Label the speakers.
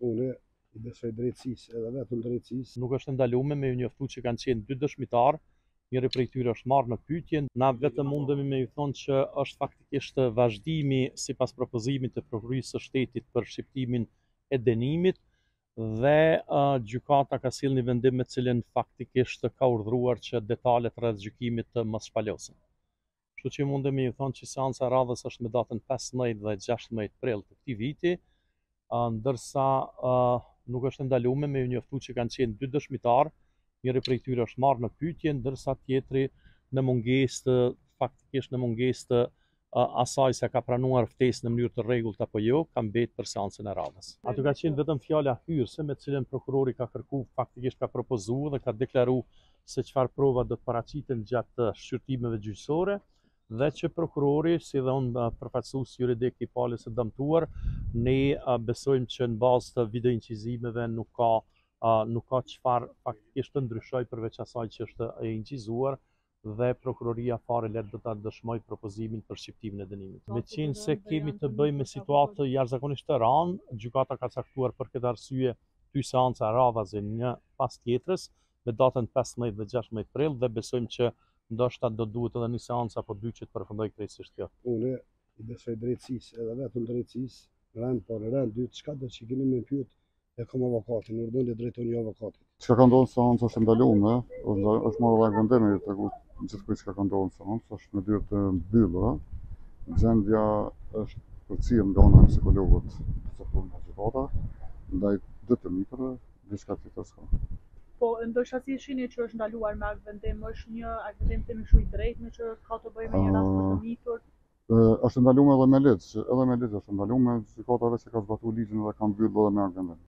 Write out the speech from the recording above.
Speaker 1: Unë i besoj drejtësisë, edhe vetëm drejtësisë.
Speaker 2: Nuk është ndaluar me ju njoftu që kanë qenë dy dëshmitar, njëri prej tyre është marrë në pyetje. Na vetëm mundemi me ju thonë që është faktikisht vazhdimi sipas propozimit të prokurorisë së shtetit për shqiptimin e dënimit dhe gjykata ka sjellë një vendim me cilin faktikisht ka urdhëruar që detalet rreth gjykimit të mos shpalosen. Kështu që mundemi ju thonë që seanca e radhës është me datën 15 dhe 16 prill të këtij viti, ndërsa nuk është ndaluar me ju njoftu që kanë qenë dy dëshmitar, njëri prej tyre është marrë në pyetje, ndërsa tjetri në mungesë të asaj se ka pranuar ftesë në mënyrë të rregullt apo jo, ka mbetë për seancën e radhës. Aty ka qenë vetëm fjala hyrëse me cilën prokurori ka kërkuar, faktikisht ka propozuar dhe ka deklaruar se çfarë prova do të paraqiten gjatë shqyrtimeve gjyqësore, dhe që prokurori, si dhe unë përfaqësues juridik i palës së dëmtuar, ne besojmë që në bazë të videoincizimeve nuk ka çfarë faktikisht të ndryshoj përveç asaj që është e incizuar dhe prokuroria fare let do ta dëshmoj propozimin për shqiptimin e dënimit. Meqenëse se kemi të bëjmë me situatë jashtëzakonisht të rëndë, gjykata ka caktuar për këtë arsye dy seanca radhaze një pas tjetrës me datën 15 dhe 16 prill dhe besojmë që ndoshta do duhet edhe një seancë apo dy që të përfundoj krejtësisht kjo.
Speaker 1: Unë i besoj drejtësisë, edhe vetëm drejtësisë, rënd por rënd dy, çka do që keni me pyet e kam avokatin, urdhën dhe drejtoni avokatit.
Speaker 3: Çka ka ndodhur seancë është ndaluar, është marrë edhe vendimi tek gjithkujt çka ka ndodhur seancë, është me dyert të mbyllura. Gjendja është përcjell nga ana e psikologët të caktuar nga gjykata, ndaj dëtëmitëve, diçka tjetër s'ka.
Speaker 4: Po, ndoshta si shihni që është ndaluar me akt vendim, është një akt vendim themi shumë i drejtë me që ka të bëjë me një rast të dëmitur.
Speaker 3: Është ndaluar edhe me ligj, është ndaluar, gjykata vetë që ka zbatuar ligjin dhe ka mbyllur edhe me akt vendim.